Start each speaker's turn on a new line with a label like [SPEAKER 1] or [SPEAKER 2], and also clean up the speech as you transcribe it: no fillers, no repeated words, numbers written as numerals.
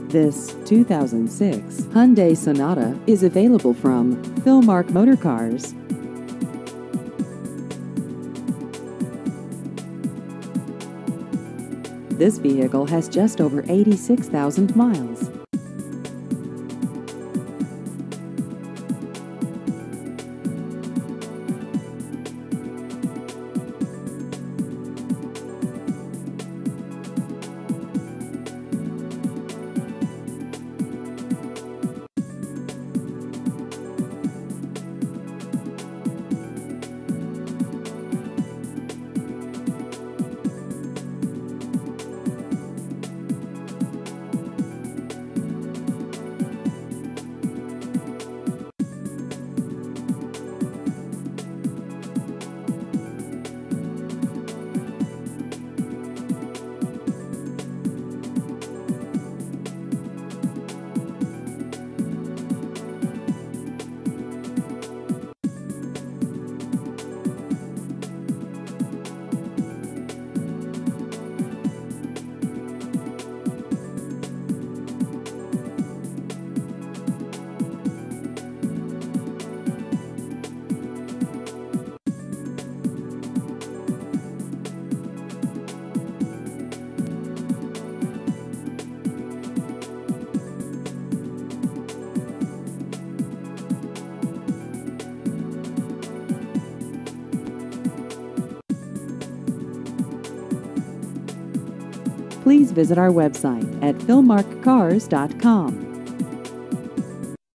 [SPEAKER 1] This 2006 Hyundai Sonata is available from Philmark Motor Cars. This vehicle has just over 86,000 miles. Please visit our website at philmarkcars.com.